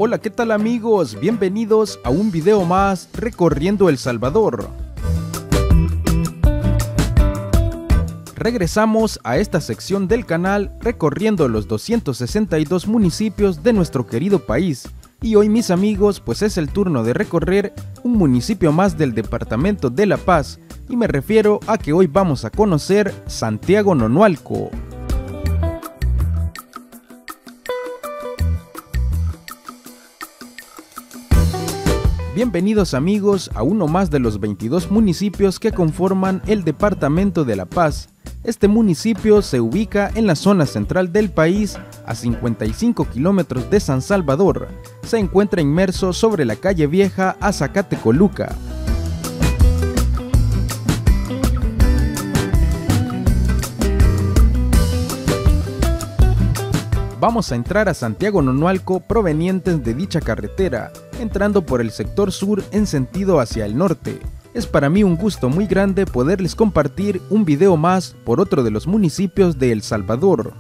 Hola, ¿qué tal amigos? Bienvenidos a un video más recorriendo El Salvador. Regresamos a esta sección del canal recorriendo los 262 municipios de nuestro querido país. Y hoy, mis amigos, pues es el turno de recorrer un municipio más del departamento de La Paz. Y me refiero a que hoy vamos a conocer Santiago Nonualco. Bienvenidos amigos a uno más de los 22 municipios que conforman el departamento de La Paz. Este municipio se ubica en la zona central del país, a 55 kilómetros de San Salvador. Se encuentra inmerso sobre la calle vieja a Zacatecoluca. Vamos a entrar a Santiago Nonualco provenientes de dicha carretera, entrando por el sector sur en sentido hacia el norte. Es para mí un gusto muy grande poderles compartir un video más por otro de los municipios de El Salvador.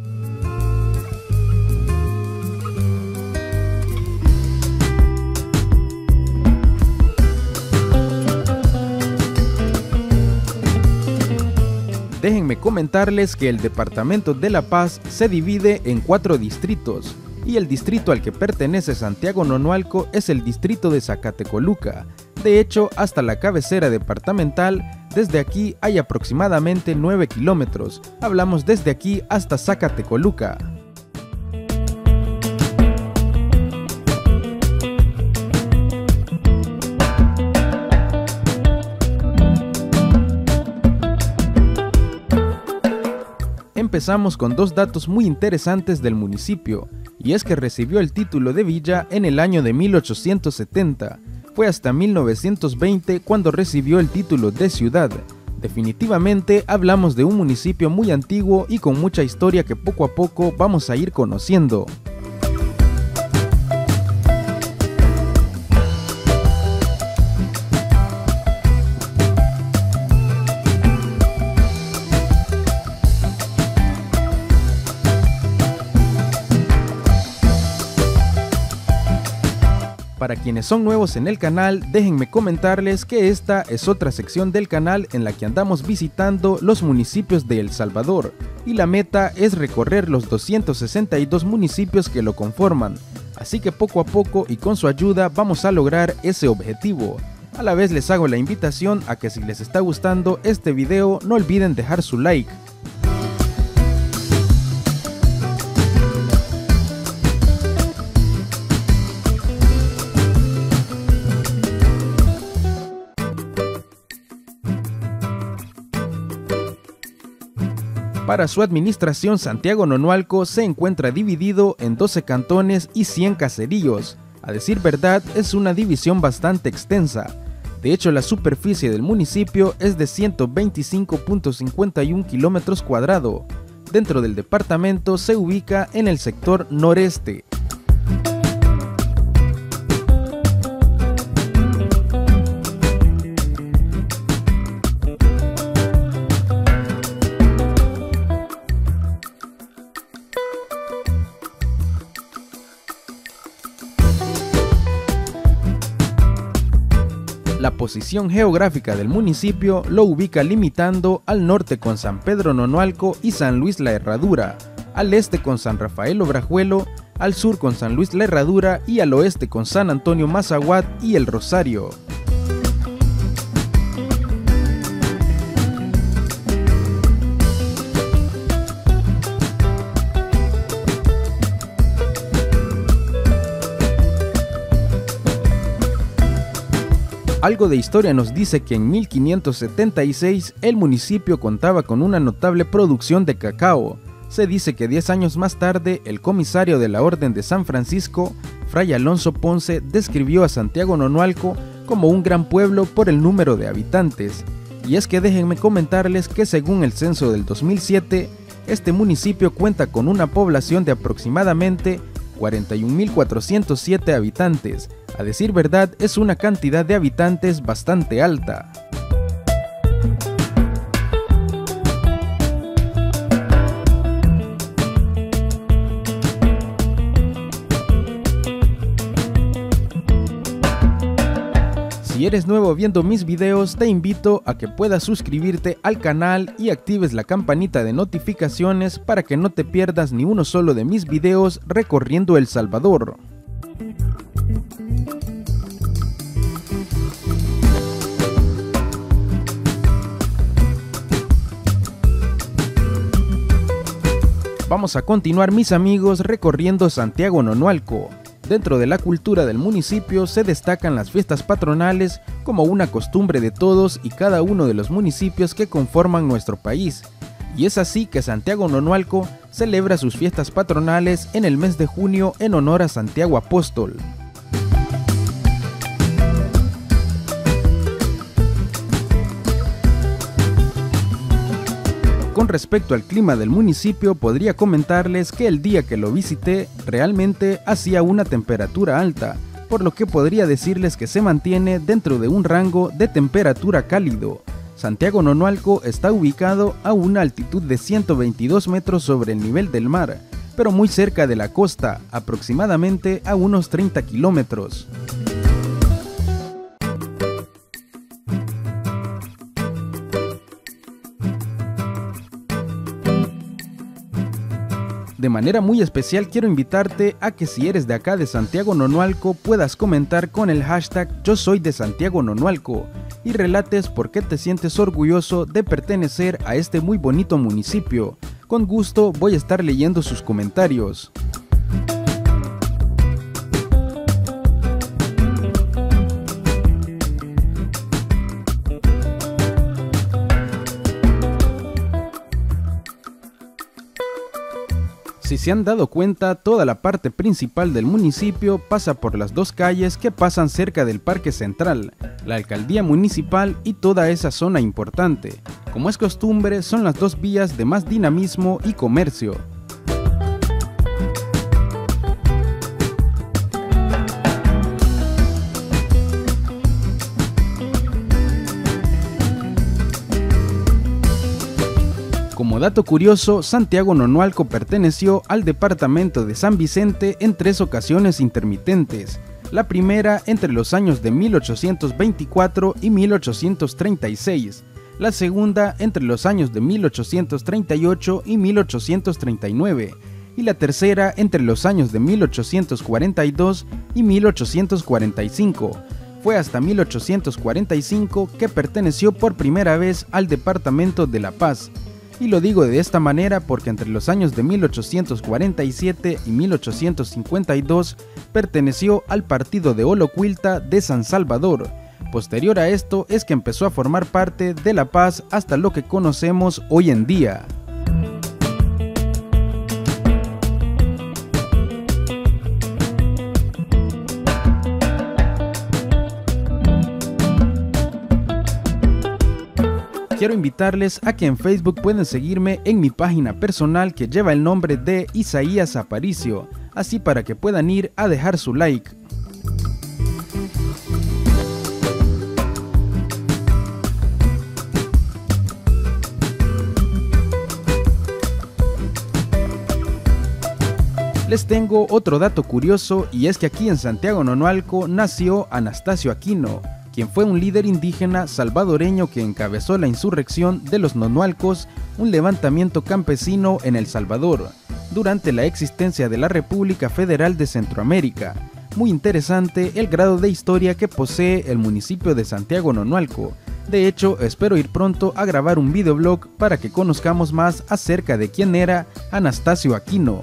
Déjenme comentarles que el departamento de La Paz se divide en 4 distritos, y el distrito al que pertenece Santiago Nonualco es el distrito de Zacatecoluca. De hecho, hasta la cabecera departamental, desde aquí hay aproximadamente 9 kilómetros, hablamos desde aquí hasta Zacatecoluca. Empezamos con 2 datos muy interesantes del municipio, y es que recibió el título de villa en el año de 1870. Fue hasta 1920 cuando recibió el título de ciudad. Definitivamente hablamos de un municipio muy antiguo y con mucha historia que poco a poco vamos a ir conociendo. Para quienes son nuevos en el canal, déjenme comentarles que esta es otra sección del canal en la que andamos visitando los municipios de El Salvador, y la meta es recorrer los 262 municipios que lo conforman, así que poco a poco y con su ayuda vamos a lograr ese objetivo. A la vez les hago la invitación a que si les está gustando este video no olviden dejar su like. Para su administración, Santiago Nonualco se encuentra dividido en 12 cantones y 100 caseríos. A decir verdad, es una división bastante extensa. De hecho, la superficie del municipio es de 125.51 kilómetros cuadrados. Dentro del departamento se ubica en el sector noreste. La posición geográfica del municipio lo ubica limitando al norte con San Pedro Nonualco y San Luis La Herradura, al este con San Rafael Obrajuelo, al sur con San Luis La Herradura y al oeste con San Antonio Mazahuat y El Rosario. Algo de historia nos dice que en 1576 el municipio contaba con una notable producción de cacao. Se dice que 10 años más tarde el comisario de la Orden de San Francisco, Fray Alonso Ponce, describió a Santiago Nonualco como un gran pueblo por el número de habitantes. Y es que déjenme comentarles que según el censo del 2007, este municipio cuenta con una población de aproximadamente 41.407 habitantes. A decir verdad, es una cantidad de habitantes bastante alta. Si eres nuevo viendo mis videos, te invito a que puedas suscribirte al canal y actives la campanita de notificaciones para que no te pierdas ni uno solo de mis videos recorriendo El Salvador. Vamos a continuar, mis amigos, recorriendo Santiago Nonualco. Dentro de la cultura del municipio se destacan las fiestas patronales como una costumbre de todos y cada uno de los municipios que conforman nuestro país. Y es así que Santiago Nonualco celebra sus fiestas patronales en el mes de junio en honor a Santiago Apóstol. Con respecto al clima del municipio, podría comentarles que el día que lo visité realmente hacía una temperatura alta, por lo que podría decirles que se mantiene dentro de un rango de temperatura cálido. Santiago Nonualco está ubicado a una altitud de 122 metros sobre el nivel del mar, pero muy cerca de la costa, aproximadamente a unos 30 kilómetros. De manera muy especial quiero invitarte a que si eres de acá de Santiago Nonualco puedas comentar con el hashtag Yo soy de Santiago Nonualco y relates por qué te sientes orgulloso de pertenecer a este muy bonito municipio. Con gusto voy a estar leyendo sus comentarios. Si se han dado cuenta, toda la parte principal del municipio pasa por las dos calles que pasan cerca del Parque Central, la alcaldía municipal y toda esa zona importante. Como es costumbre, son las dos vías de más dinamismo y comercio. Como dato curioso, Santiago Nonualco perteneció al departamento de San Vicente en 3 ocasiones intermitentes. La primera entre los años de 1824 y 1836, la segunda entre los años de 1838 y 1839, y la tercera entre los años de 1842 y 1845. Fue hasta 1845 que perteneció por primera vez al departamento de La Paz. Y lo digo de esta manera porque entre los años de 1847 y 1852 perteneció al partido de Olocuilta de San Salvador. Posterior a esto es que empezó a formar parte de La Paz hasta lo que conocemos hoy en día. Quiero invitarles a que en Facebook pueden seguirme en mi página personal que lleva el nombre de Isaías Aparicio, así para que puedan ir a dejar su like. Les tengo otro dato curioso y es que aquí en Santiago Nonualco nació Anastasio Aquino, quien fue un líder indígena salvadoreño que encabezó la insurrección de los nonualcos, un levantamiento campesino en El Salvador, durante la existencia de la República Federal de Centroamérica. Muy interesante el grado de historia que posee el municipio de Santiago Nonualco. De hecho, espero ir pronto a grabar un videoblog para que conozcamos más acerca de quién era Anastasio Aquino.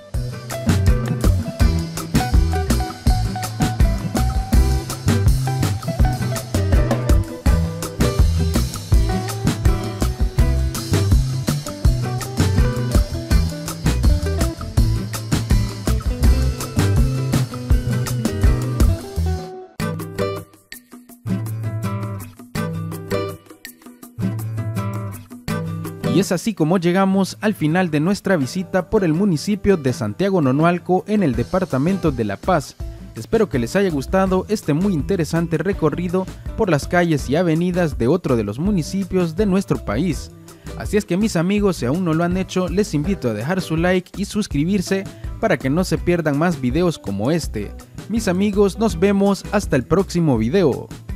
Y es así como llegamos al final de nuestra visita por el municipio de Santiago Nonualco en el departamento de La Paz. Espero que les haya gustado este muy interesante recorrido por las calles y avenidas de otro de los municipios de nuestro país. Así es que mis amigos, si aún no lo han hecho, les invito a dejar su like y suscribirse para que no se pierdan más videos como este. Mis amigos, nos vemos hasta el próximo video.